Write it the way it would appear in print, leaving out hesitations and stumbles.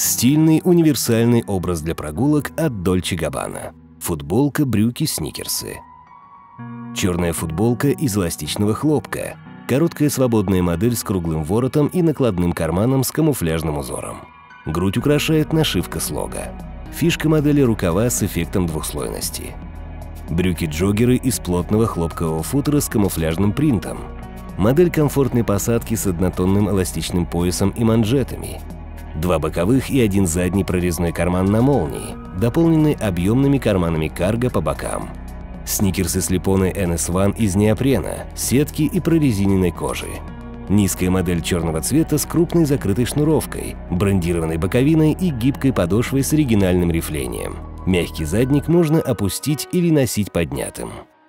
Стильный универсальный образ для прогулок от Dolce Gabbana. Футболка, брюки, сникерсы. Черная футболка из эластичного хлопка. Короткая свободная модель с круглым воротом и накладным карманом с камуфляжным узором. Грудь украшает нашивка слога. Фишка модели — рукава с эффектом двухслойности. Брюки-джоггеры из плотного хлопкового футера с камуфляжным принтом. Модель комфортной посадки с однотонным эластичным поясом и манжетами. Два боковых и один задний прорезной карман на молнии, дополненный объемными карманами карго по бокам. Сникерсы слепоны NS1 из неопрена, сетки и прорезиненной кожи. Низкая модель черного цвета с крупной закрытой шнуровкой, брендированной боковиной и гибкой подошвой с оригинальным рифлением. Мягкий задник можно опустить или носить поднятым.